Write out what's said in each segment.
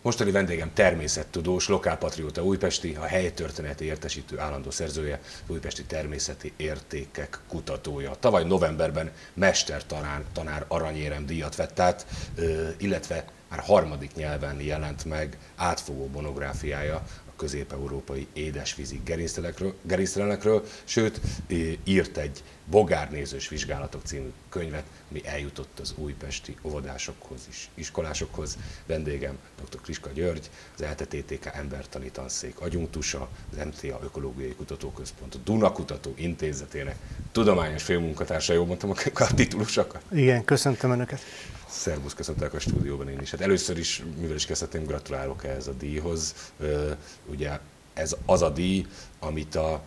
Mostani vendégem természettudós, lokálpatrióta újpesti, a helytörténeti értesítő állandó szerzője, újpesti természeti értékek kutatója. Tavaly novemberben mestertanár aranyérem díjat vett át, illetve már harmadik nyelven jelent meg átfogó monográfiája a közép-európai édesvízi gerinctelenekről, sőt írt egy Bogárnézős vizsgálatok című könyvet, ami eljutott az újpesti óvodásokhoz és iskolásokhoz. Vendégem dr. Kriska György, az ELTE-TTK embertani tanszék adjunktusa, az MTA Ökológiai Kutatóközpont, a Duna Kutató Intézetének tudományos főmunkatársa. Jól mondtam a titulusokat? Igen, köszöntöm Önöket. Szervusz, köszöntelek a stúdióban én is. Hát először is, mivel is kezdhetném, gratulálok ehhez a díjhoz. Ugye ez az a díj, amit a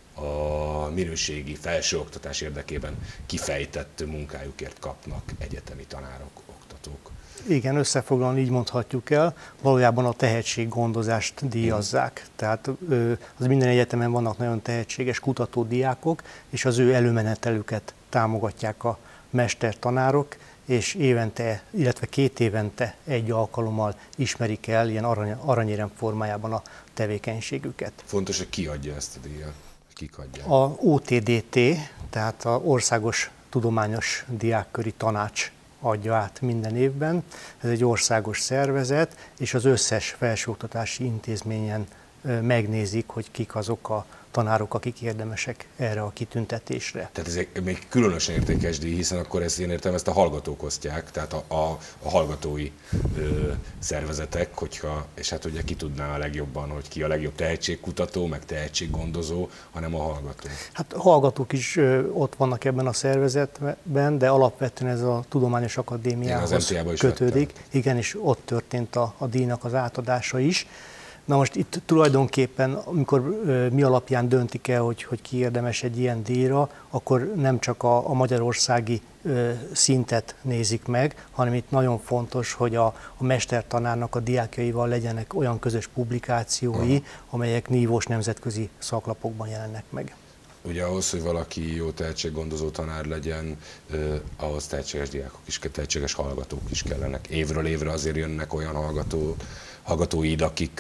minőségi felsőoktatás érdekében kifejtett munkájukért kapnak egyetemi tanárok, oktatók. Igen, összefoglalni így mondhatjuk el, valójában a tehetséggondozást díjazzák. Tehát az minden egyetemen vannak nagyon tehetséges kutatódiákok, és az ő előmenetelüket támogatják a mestertanárok, és évente, illetve 2 évente egy alkalommal ismerik el ilyen aranyérem formájában a tevékenységüket. Fontos, hogy ki adja ezt a díjat? Kik adják? A OTDT, tehát az Országos Tudományos Diákköri Tanács adja át minden évben. Ez egy országos szervezet, és az összes felsőoktatási intézményen megnézik, hogy kik azok a tanárok, akik érdemesek erre a kitüntetésre. Tehát ez még különösen értékes díj, hiszen akkor ezt én értem, ezt a hallgatók osztják, tehát a hallgatói szervezetek, és hát ugye ki tudná a legjobban, hogy ki a legjobb tehetségkutató, meg tehetséggondozó, hanem a hallgató. Hát a hallgatók is ott vannak ebben a szervezetben, de alapvetően ez a Tudományos Akadémiához kötődik. Igen, és ott történt a díjnak az átadása is. Na most itt tulajdonképpen, amikor mi alapján döntik el, hogy ki érdemes egy ilyen díjra, akkor nem csak a magyarországi szintet nézik meg, hanem itt nagyon fontos, hogy a mestertanárnak a diákjaival legyenek olyan közös publikációi, amelyek nívós nemzetközi szaklapokban jelennek meg. Ugye ahhoz, hogy valaki jó tehetséggondozó tanár legyen, ahhoz tehetséges diákok is, tehetséges hallgatók is kellenek. Évről évre azért jönnek olyan hallgatóid,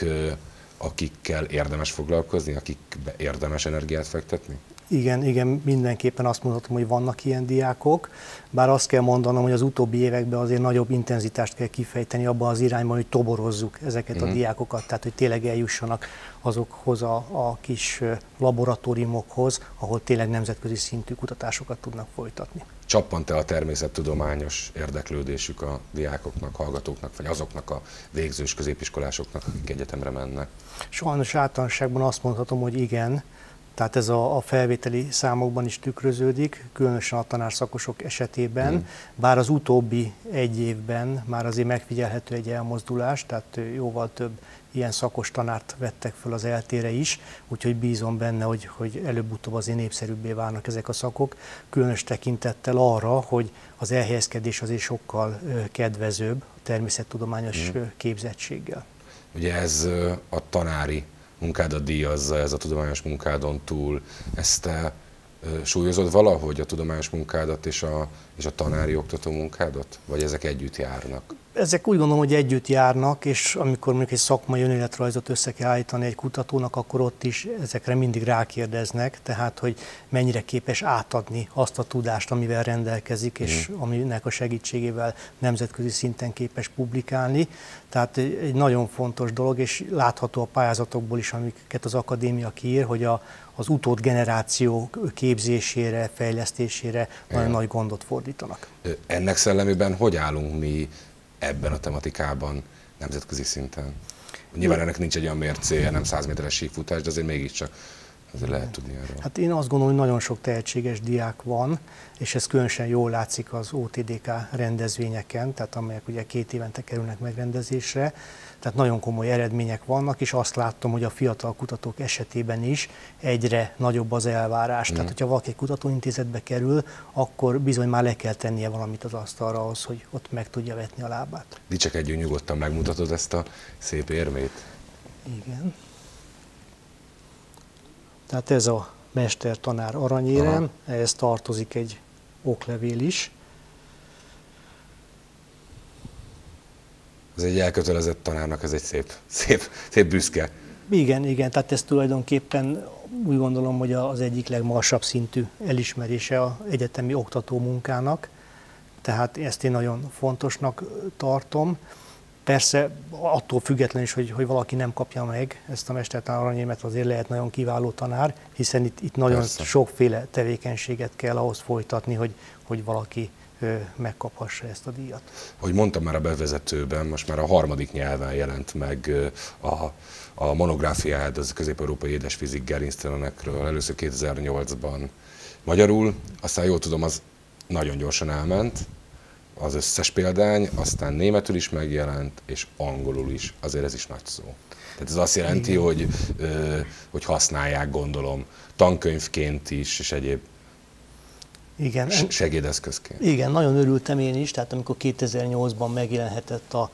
akikkel érdemes foglalkozni, akikbe érdemes energiát fektetni? Igen, mindenképpen azt mondhatom, hogy vannak ilyen diákok, bár azt kell mondanom, hogy az utóbbi években azért nagyobb intenzitást kell kifejteni abban az irányban, hogy toborozzuk ezeket a diákokat, tehát hogy tényleg eljussanak azokhoz a kis laboratóriumokhoz, ahol tényleg nemzetközi szintű kutatásokat tudnak folytatni. Csappant-e a természettudományos érdeklődésük a diákoknak, hallgatóknak, vagy azoknak a végzős középiskolásoknak, akik egyetemre mennek? Sajnos általánosságban azt mondhatom, hogy igen. Tehát ez a felvételi számokban is tükröződik, különösen a tanárszakosok esetében, bár az utóbbi 1 évben már azért megfigyelhető egy elmozdulás, tehát jóval több ilyen szakos tanárt vettek föl az ELTE-re is, úgyhogy bízom benne, hogy előbb-utóbb azért népszerűbbé válnak ezek a szakok, különös tekintettel arra, hogy az elhelyezkedés azért sokkal kedvezőbb a természettudományos képzettséggel. Ugye ez a tanári munkádat díjazza, ez a tudományos munkádon túl. Ezt te súlyozod valahogy, a tudományos munkádat és a tanári oktató munkádat? Vagy ezek együtt járnak? Ezek úgy gondolom, hogy együtt járnak, és amikor mondjuk egy szakmai önéletrajzot össze kell állítani egy kutatónak, akkor ott is ezekre mindig rákérdeznek, tehát hogy mennyire képes átadni azt a tudást, amivel rendelkezik, és aminek a segítségével nemzetközi szinten képes publikálni. Tehát egy nagyon fontos dolog, és látható a pályázatokból is, amiket az akadémia kiír, hogy az utódgeneráció képzésére, fejlesztésére nagyon nagy gondot fordítanak. Ennek szellemében hogy állunk mi ebben a tematikában nemzetközi szinten? Nyilván ennek nincs egy olyan mércéje, nem 100 méteres síkfutás, de azért mégiscsak azért lehet tudni erről. Hát én azt gondolom, hogy nagyon sok tehetséges diák van, és ez különösen jól látszik az OTDK rendezvényeken, tehát amelyek ugye 2 évente kerülnek megrendezésre. Tehát nagyon komoly eredmények vannak, és azt láttam, hogy a fiatal kutatók esetében is egyre nagyobb az elvárás. Tehát, hogyha valaki egy kutatóintézetbe kerül, akkor bizony már le kell tennie valamit az asztalra ahhoz, hogy ott meg tudja vetni a lábát. Dicsekedjünk, nyugodtan megmutatod ezt a szép érmét? Igen. Tehát ez a mestertanár aranyérem, ehhez tartozik egy oklevél is. Ez egy elkötelezett tanárnak, ez egy szép büszke. Igen, tehát ez tulajdonképpen úgy gondolom, hogy az egyik legmagasabb szintű elismerése az egyetemi oktató munkának, tehát ezt én nagyon fontosnak tartom. Persze attól független is, hogy valaki nem kapja meg ezt a mestertanár aranyérmet, azért lehet nagyon kiváló tanár, hiszen itt nagyon sokféle tevékenységet kell ahhoz folytatni, hogy valaki megkaphassa ezt a díjat. Hogy mondtam már a bevezetőben, most már a 3. nyelven jelent meg a monográfiád, az közép-európai édesfizik gerinctelenekről, először 2008-ban magyarul, aztán jól tudom, az nagyon gyorsan elment, az összes példány, aztán németül is megjelent, és angolul is, azért ez is nagy szó. Tehát ez azt jelenti, hogy használják, gondolom, tankönyvként is, és egyéb segédeszközként. Igen, nagyon örültem én is, tehát amikor 2008-ban megjelenhetett a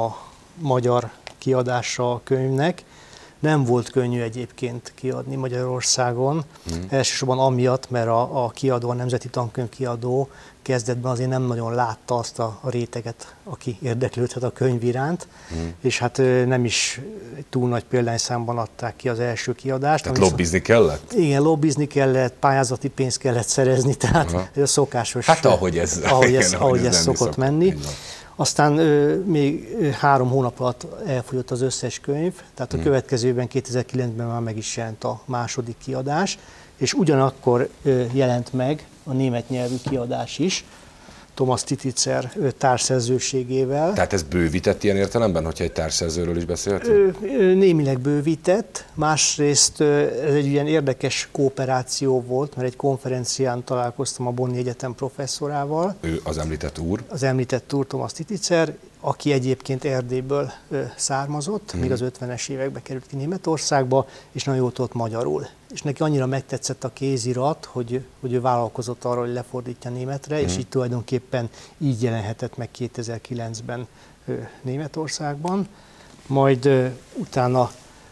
magyar kiadása a könyvnek, nem volt könnyű egyébként kiadni Magyarországon, elsősorban amiatt, mert a kiadó, a Nemzeti Tankönyvkiadó kezdetben azért nem nagyon látta azt a réteget, aki érdeklődhet a könyv iránt, és hát nem is túl nagy példányszámban adták ki az első kiadást. Tehát lobbizni kellett? Igen, lobbizni kellett, pályázati pénzt kellett szerezni, tehát ez a szokásos. Hát ahogy ez szokott menni. Aztán még 3 hónap alatt elfogyott az összes könyv, tehát a következőben 2009-ben már meg is jelent a második kiadás, és ugyanakkor jelent meg a német nyelvű kiadás is, Thomas Tititzer társszerzőségével. Tehát ez bővített ilyen értelemben, hogyha egy társszerzőről is beszéltünk? Némileg bővített, másrészt ez egy ilyen érdekes kooperáció volt, mert egy konferencián találkoztam a Bonni Egyetem professzorával. Ő az említett úr? Az említett úr, Thomas Tititzer, aki egyébként Erdélyből származott, még az 50-es években került ki Németországba, és nagyon jól tudott magyarul. És neki annyira megtetszett a kézirat, hogy ő vállalkozott arra, hogy lefordítja németre, és így tulajdonképpen így jelenhetett meg 2009-ben Németországban. Majd utána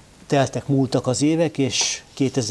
múltak az évek, és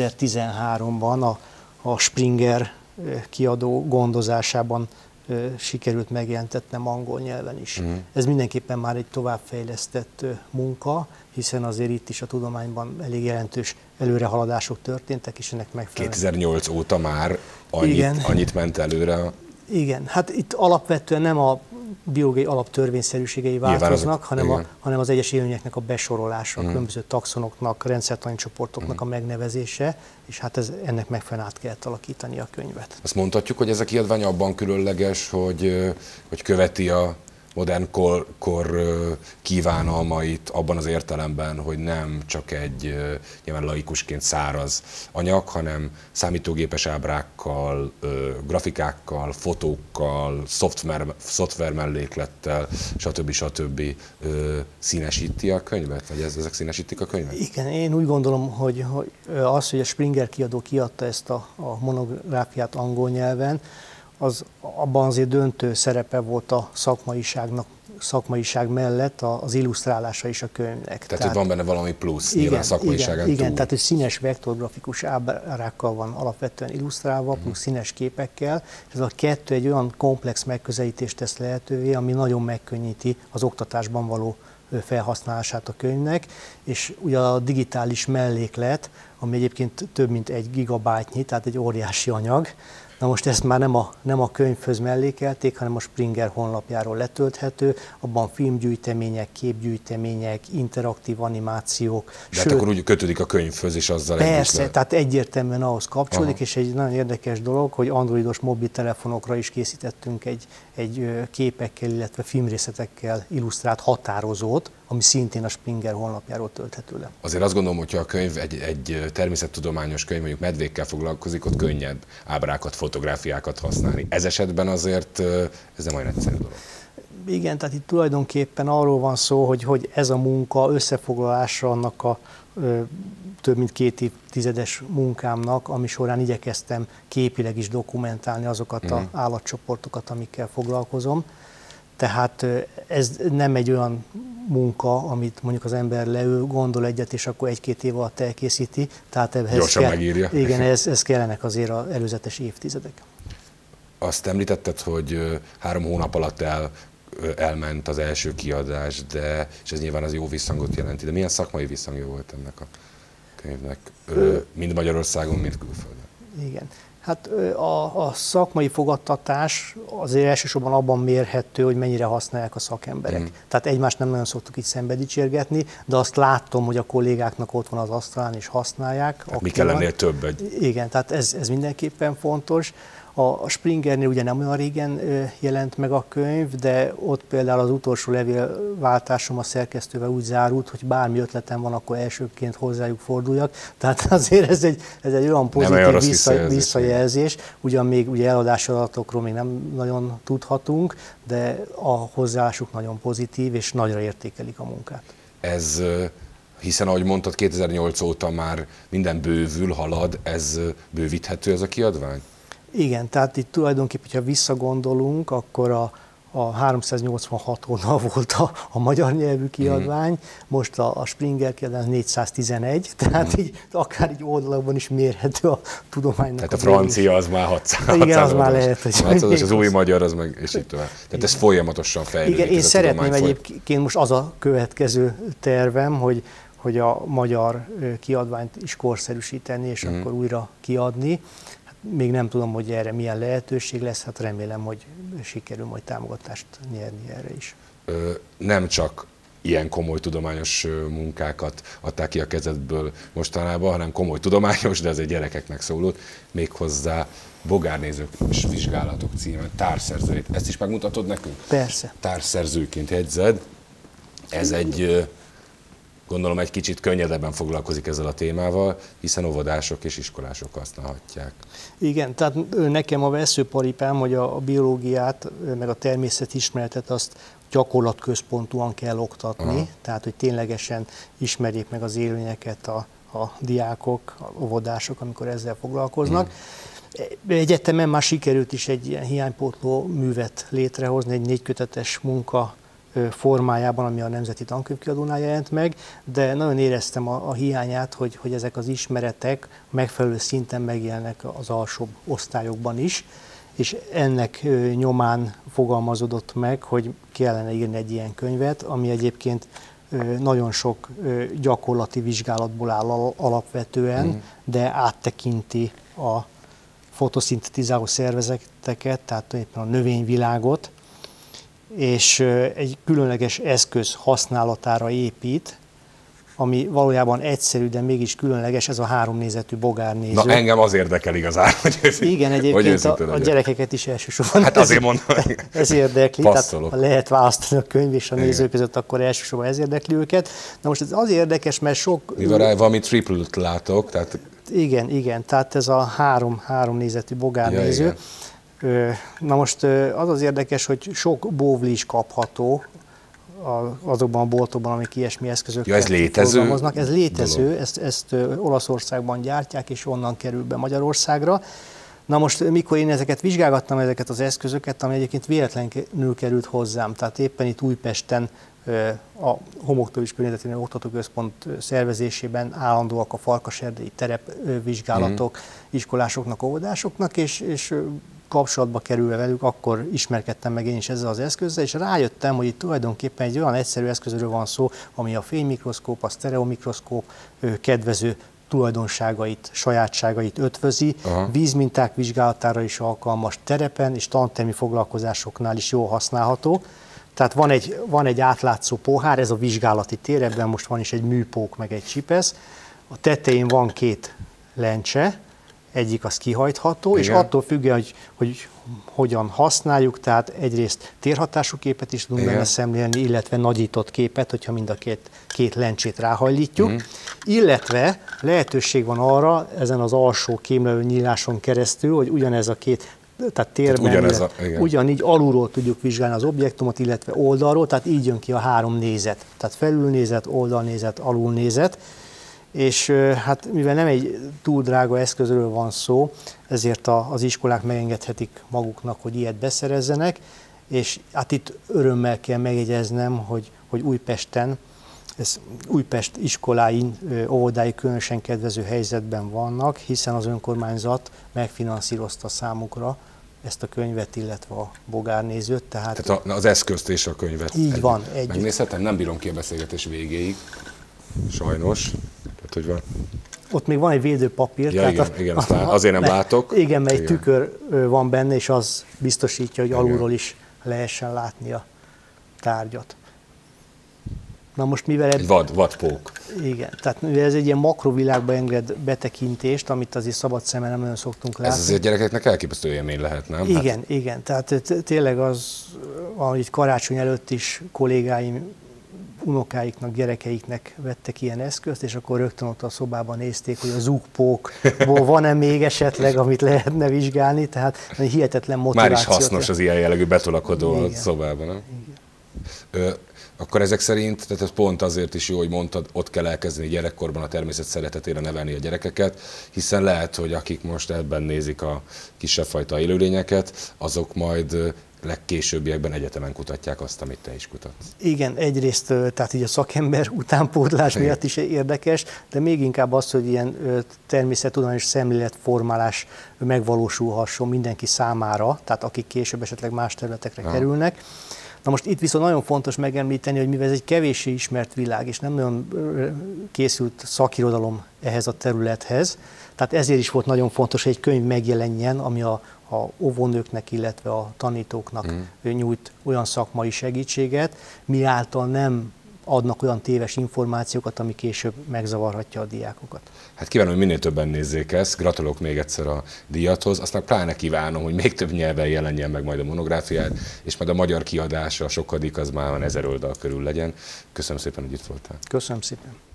2013-ban a Springer kiadó gondozásában sikerült megjelentetnem angol nyelven is. Ez mindenképpen már egy továbbfejlesztett munka, hiszen azért itt is a tudományban elég jelentős előrehaladások történtek, és ennek megfelelően. 2008 óta már annyit ment előre? Igen, hát itt alapvetően nem a biológiai alaptörvényszerűségei változnak, hanem az egyes élőlényeknek a besorolása, a különböző taxonoknak, rendszertani csoportoknak a megnevezése, és hát ennek megfelelően át kellett alakítani a könyvet. Azt mondhatjuk, hogy ez a kiadvány abban különleges, hogy követi a modern kor kívánalmait abban az értelemben, hogy nem csak egy nyilván laikusként száraz anyag, hanem számítógépes ábrákkal, grafikákkal, fotókkal, szoftver melléklettel, stb. Színesíti a könyvet? Vagy ezek színesítik a könyvet? Igen, én úgy gondolom, hogy az, hogy a Springer kiadó kiadta ezt a monográfiát angol nyelven, abban azért döntő szerepe volt a szakmaiság mellett az illusztrálása is a könyvnek. Tehát van benne valami plusz, nyilván szakmaiságán túl. Igen, tehát hogy színes vektorgrafikus ábrákkal van alapvetően illusztrálva, plusz színes képekkel. Ez a kettő egy olyan komplex megközelítést tesz lehetővé, ami nagyon megkönnyíti az oktatásban való felhasználását a könyvnek, és ugye a digitális melléklet, ami egyébként több mint 1 gigabájtnyi, tehát egy óriási anyag. Na most ezt már nem a könyvhöz mellékelték, hanem a Springer honlapjáról letölthető, abban filmgyűjtemények, képgyűjtemények, interaktív animációk. De hát akkor úgy kötődik a könyvhöz is azzal együtt. Persze, tehát egyértelműen ahhoz kapcsolódik, és egy nagyon érdekes dolog, hogy androidos mobiltelefonokra is készítettünk egy képekkel, illetve filmrészetekkel illusztrált határozót, ami szintén a Springer honlapjáról tölthető le. Azért azt gondolom, hogyha a könyv egy természettudományos könyv, mondjuk medvékkel foglalkozik, ott könnyebb ábrákat, fotográfiákat használni. Ez esetben azért ez nem olyan egyszerű dolog. Igen, tehát itt tulajdonképpen arról van szó, hogy ez a munka összefoglalása annak a több mint 2 évtizedes munkámnak, ami során igyekeztem képileg is dokumentálni azokat az állatcsoportokat, amikkel foglalkozom. Tehát ez nem egy olyan munka, amit mondjuk az ember leül, gondol egyet, és akkor 1-2 év alatt elkészíti. Tehát gyorsan megírja. Igen, ez kellenek azért az előzetes évtizedek. Azt említetted, hogy 3 hónap alatt elment az első kiadás, és ez nyilván az jó visszhangot jelenti. De milyen szakmai visszhangja volt ennek a könyvnek? Mind Magyarországon, mind külföldön? Igen. Hát a szakmai fogadtatás azért elsősorban abban mérhető, hogy mennyire használják a szakemberek. Tehát egymást nem nagyon szoktuk így szembe dicsérgetni, de azt látom, hogy a kollégáknak ott van az asztalán és használják. Hát mi kell ennél több? Igen, tehát ez mindenképpen fontos. A Springernél ugye nem olyan régen jelent meg a könyv, de ott például az utolsó levélváltásom a szerkesztővel úgy zárult, hogy bármi ötletem van, akkor elsőként hozzájuk forduljak. Tehát azért ez egy olyan pozitív visszajelzés. Ugyan még ugye eladási adatokról még nem nagyon tudhatunk, de a hozzáállásuk nagyon pozitív, és nagyra értékelik a munkát. Ez, hiszen ahogy mondtad, 2008 óta már minden bővül, halad, ez bővíthető ez a kiadvány? Igen, tehát itt tulajdonképpen, ha visszagondolunk, akkor a 386 oldal volt a magyar nyelvű kiadvány, most a Springer kiadvány 411, tehát így, akár így oldalakban is mérhető a tudománynak. Tehát a francia az már 600. Igen, az már lehet, hogy és az új magyar az meg, és így tovább. Tehát ez folyamatosan fejlődik. Igen, én szeretném egyébként most az a következő tervem, hogy a magyar kiadványt is korszerűsíteni, és akkor újra kiadni. Még nem tudom, hogy erre milyen lehetőség lesz, hát remélem, hogy sikerül majd támogatást nyerni erre is. Nem csak ilyen komoly tudományos munkákat adták ki a kezedből mostanában, hanem komoly tudományos, de ez egy gyerekeknek szóló, méghozzá Bogárnézők és vizsgálatok címen társszerzőit. Ezt is megmutatod nekünk? Persze. Társszerzőként jegyzed. Ez egy... Gondolom egy kicsit könnyedebben foglalkozik ezzel a témával, hiszen óvodások és iskolások használhatják. Igen, tehát nekem a veszőparipám, hogy a biológiát, meg a természetismeretet azt gyakorlatközpontúan kell oktatni, tehát hogy ténylegesen ismerjék meg az élményeket a diákok, a óvodások, amikor ezzel foglalkoznak. Egyetemen már sikerült is egy ilyen hiánypótló művet létrehozni, egy 4 kötetes munka formájában, ami a Nemzeti Tankönyvkiadónál jelent meg, de nagyon éreztem a hiányát, hogy ezek az ismeretek megfelelő szinten megjelennek az alsóbb osztályokban is, és ennek nyomán fogalmazódott meg, hogy kellene írni egy ilyen könyvet, ami egyébként nagyon sok gyakorlati vizsgálatból áll alapvetően, de áttekinti a fotoszintetizáló szervezeteket, tehát éppen a növényvilágot, és egy különleges eszköz használatára épít, ami valójában egyszerű, de mégis különleges, ez a 3 nézetű bogárnéző. Na engem az érdekel igazán, hogy igen, egyébként a gyerekeket is elsősorban hát azért mondom, ez érdekli, tehát ha lehet választani a könyv és a néző között, akkor elsősorban ez érdekli őket. Na most ez azért érdekes, mert sok... Mivel valami triple-t látok, tehát... Igen, tehát ez a 3 nézetű bogárnéző. Ja, na most az érdekes, hogy sok bóvli is kapható azokban a boltokban, amik ilyesmi eszközökkel forgalmaznak. Ez létező, ezt Olaszországban gyártják, és onnan kerül be Magyarországra. Na most, mikor én ezeket vizsgálgattam, ezeket az eszközöket, ami egyébként véletlenül került hozzám, tehát éppen itt Újpesten a Homoktól Környezetvédelmi Oktatóközpont szervezésében állandóak a farkaserdei terepvizsgálatok iskolásoknak, óvodásoknak, és kapcsolatba kerülve velük, akkor ismerkedtem meg én is ezzel az eszközzel, és rájöttem, hogy itt tulajdonképpen egy olyan egyszerű eszközről van szó, ami a fénymikroszkóp, a sztereomikroszkóp kedvező tulajdonságait, sajátságait ötvözi, vízminták vizsgálatára is alkalmas, terepen és tantermi foglalkozásoknál is jól használható. Tehát van egy átlátszó pohár, ez a vizsgálati tér, ebben most van is egy műpók, meg egy csipesz. A tetején van 2 lencse, egyik az kihajtható, igen. És attól függően, hogy hogyan használjuk, tehát egyrészt térhatású képet is tudunk benne szemlélni, illetve nagyított képet, hogyha mind a két lencsét ráhajlítjuk, illetve lehetőség van arra, ezen az alsó kémlelő nyíláson keresztül, hogy ugyanez a 2, tehát térben, ugyanígy alulról tudjuk vizsgálni az objektumot, illetve oldalról, tehát így jön ki a 3 nézet, tehát felülnézet, oldalnézet, alulnézet, és hát mivel nem egy túl drága eszközről van szó, ezért az iskolák megengedhetik maguknak, hogy ilyet beszerezzenek, és hát itt örömmel kell megjegyeznem, hogy Újpesten, Újpest iskolái, óvodái különösen kedvező helyzetben vannak, hiszen az önkormányzat megfinanszírozta számukra ezt a könyvet, illetve a bogárnézőt. Tehát az eszközt és a könyvet. Így van. Megnézhetem, nem bírom ki a beszélgetés végéig, sajnos. Tehát, hogy van. Ott még van egy védőpapír. Ja, igen, azért nem látok. Igen, mert egy tükör van benne, és az biztosítja, hogy alulról is lehessen látni a tárgyat. Na most mivel... Egy vadpók. Igen, tehát mivel ez egy ilyen makrovilágba enged betekintést, amit azért szabad szemmel nem nagyon szoktunk látni. Ez azért gyerekeknek elképesztő élmény lehet, nem? Igen, igen, tehát tényleg az, ahogy karácsony előtt is kollégáim, unokáiknak, gyerekeiknek vettek ilyen eszközt, és akkor rögtön ott a szobában nézték, hogy a zúgpókból van-e még esetleg, amit lehetne vizsgálni, tehát hihetetlen motiváció. Már is hasznos az ilyen jellegű betolakodó a szobában, nem? Igen. Akkor ezek szerint, tehát ez pont azért is jó, hogy mondtad, ott kell elkezdeni gyerekkorban a természet szeretetére nevelni a gyerekeket, hiszen lehet, hogy akik most ebben nézik a kisebb fajta élőlényeket, azok majd legkésőbbiekben egyetemen kutatják azt, amit te is kutatsz. Igen, egyrészt tehát így a szakember utánpótlás miatt is érdekes, de még inkább az, hogy ilyen természettudományos szemléletformálás megvalósulhasson mindenki számára, tehát akik később esetleg más területekre kerülnek. Na most itt viszont nagyon fontos megemlíteni, hogy mivel ez egy kevéssé ismert világ, és nem nagyon készült szakirodalom ehhez a területhez, tehát ezért is volt nagyon fontos, hogy egy könyv megjelenjen, ami a óvónőknek, illetve a tanítóknak nyújt olyan szakmai segítséget, miáltal nem adnak olyan téves információkat, ami később megzavarhatja a diákokat. Hát kívánom, hogy minél többen nézzék ezt, gratulálok még egyszer a díjathoz, aztán pláne kívánom, hogy még több nyelven jelenjen meg majd a monográfiád, és majd a magyar kiadása, a sokadik, az már 1000 oldal körül legyen. Köszönöm szépen, hogy itt voltál. Köszönöm szépen.